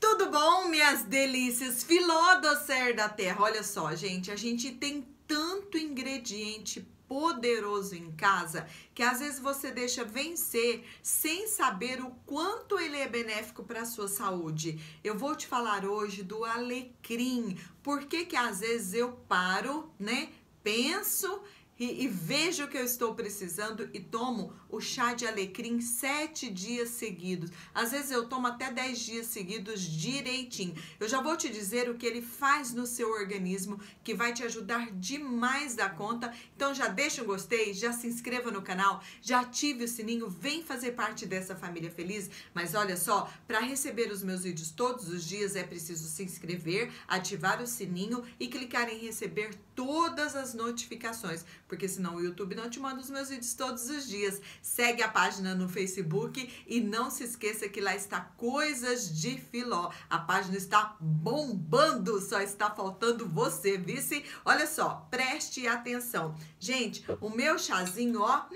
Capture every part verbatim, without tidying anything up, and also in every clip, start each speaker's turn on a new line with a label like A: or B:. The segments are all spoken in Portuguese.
A: Tudo bom, minhas delícias? Filó do Ser da Terra. Olha só, gente, a gente tem tanto ingrediente poderoso em casa que às vezes você deixa vencer sem saber o quanto ele é benéfico para a sua saúde. Eu vou te falar hoje do alecrim. Por que que às vezes eu paro, né? Penso E, e vejo que eu estou precisando e tomo o chá de alecrim sete dias seguidos. Às vezes eu tomo até dez dias seguidos direitinho. Eu já vou te dizer o que ele faz no seu organismo, que vai te ajudar demais da conta. Então já deixa um gostei, já se inscreva no canal, já ative o sininho, vem fazer parte dessa família feliz. Mas olha só, para receber os meus vídeos todos os dias é preciso se inscrever, ativar o sininho e clicar em receber todas as notificações, porque senão o YouTube não te manda os meus vídeos todos os dias. Segue a página no Facebook e não se esqueça que lá está Coisas de Filó. A página está bombando, só está faltando você, vice? Olha só, preste atenção. Gente, o meu chazinho, ó,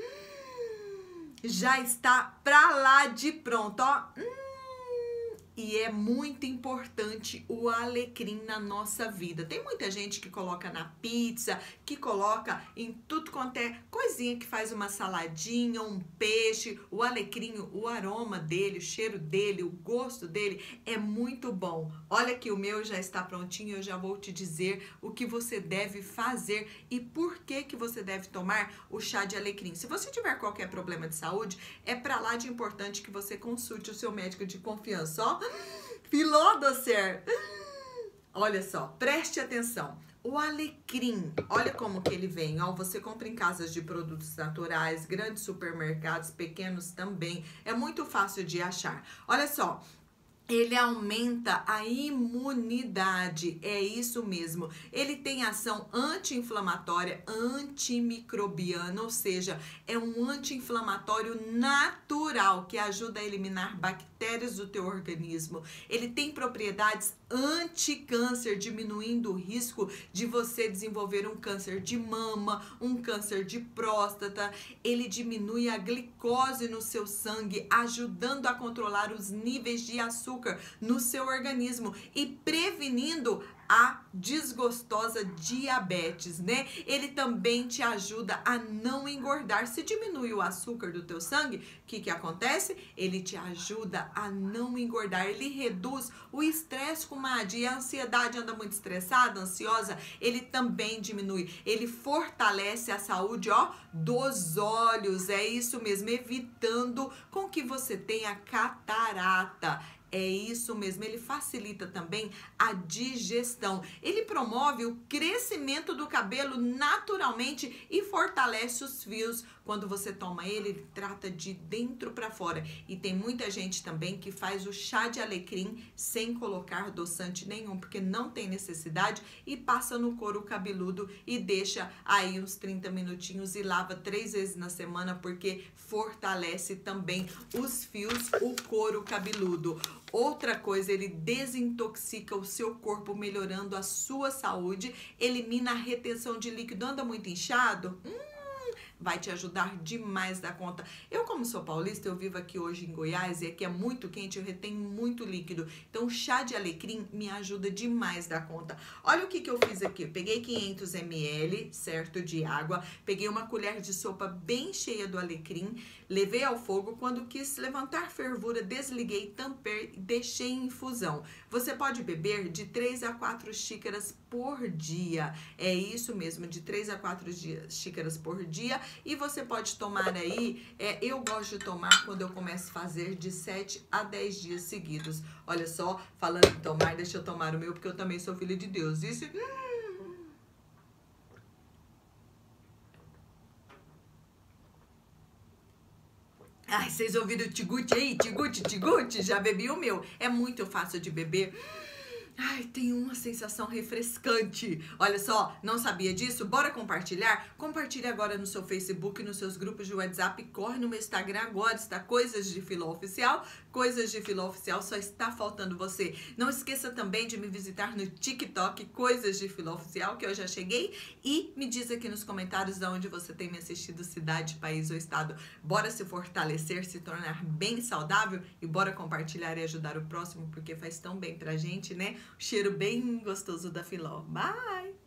A: já está pra lá de pronto, ó. E é muito importante o alecrim na nossa vida. Tem muita gente que coloca na pizza, que coloca em tudo quanto é coisinha que faz uma saladinha, um peixe. O alecrim, o aroma dele, o cheiro dele, o gosto dele é muito bom. Olha que o meu já está prontinho, eu já vou te dizer o que você deve fazer e por que que você deve tomar o chá de alecrim. Se você tiver qualquer problema de saúde, é pra lá de importante que você consulte o seu médico de confiança, ó. Filó do Ser. Olha só, preste atenção. O alecrim, olha como que ele vem, ó, você compra em casas de produtos naturais, grandes supermercados, pequenos também, é muito fácil de achar. Olha só, ele aumenta a imunidade, é isso mesmo. Ele tem ação anti-inflamatória, antimicrobiana, ou seja, é um anti-inflamatório natural que ajuda a eliminar bactérias do teu organismo. Ele tem propriedades anti-câncer, diminuindo o risco de você desenvolver um câncer de mama, um câncer de próstata. Ele diminui a glicose no seu sangue, ajudando a controlar os níveis de açúcar no seu organismo e prevenindo a desgostosa diabetes, né? Ele também te ajuda a não engordar. Se diminui o açúcar do teu sangue, o que que acontece? Ele te ajuda a não engordar. Ele reduz o estresse, comadre, e a ansiedade, anda muito estressada, ansiosa, ele também diminui. Ele fortalece a saúde, ó, dos olhos. É isso mesmo, evitando com que você tenha catarata. É isso mesmo, ele facilita também a digestão. Ele promove o crescimento do cabelo naturalmente e fortalece os fios. Quando você toma ele, ele trata de dentro para fora. E tem muita gente também que faz o chá de alecrim sem colocar adoçante nenhum, porque não tem necessidade, e passa no couro cabeludo e deixa aí uns trinta minutinhos e lava três vezes na semana, porque fortalece também os fios, o couro cabeludo. Outra coisa, ele desintoxica o seu corpo, melhorando a sua saúde, elimina a retenção de líquido. Anda muito inchado? Hum, vai te ajudar demais da conta. Eu, como sou paulista, eu vivo aqui hoje em Goiás e aqui é muito quente, eu retenho muito líquido. Então, o chá de alecrim me ajuda demais da conta. Olha o que que eu fiz aqui. Eu peguei quinhentos mililitros, certo, de água. Peguei uma colher de sopa bem cheia do alecrim. Levei ao fogo. Quando quis levantar fervura, desliguei, tampei e deixei em infusão. Você pode beber de três a quatro xícaras por dia. É isso mesmo, de três a quatro xícaras por dia. E você pode tomar aí, é, eu gosto de tomar quando eu começo a fazer de sete a dez dias seguidos. Olha só, falando em tomar, deixa eu tomar o meu, porque eu também sou filha de Deus. Isso. Hum. Ai, vocês ouviram o tiguti aí? Tiguti, tiguti? Já bebi o meu. É muito fácil de beber. Ai, tem uma sensação refrescante. Olha só, não sabia disso? Bora compartilhar? Compartilhe agora no seu Facebook, nos seus grupos de WhatsApp. Corre no meu Instagram agora, está Coisas de Filó Oficial. Coisas de Filó Oficial, só está faltando você. Não esqueça também de me visitar no TikTok, Coisas de Filó Oficial, que eu já cheguei. E me diz aqui nos comentários de onde você tem me assistido, cidade, país ou estado. Bora se fortalecer, se tornar bem saudável e bora compartilhar e ajudar o próximo, porque faz tão bem pra gente, né? O cheiro bem gostoso da Filó. Bye!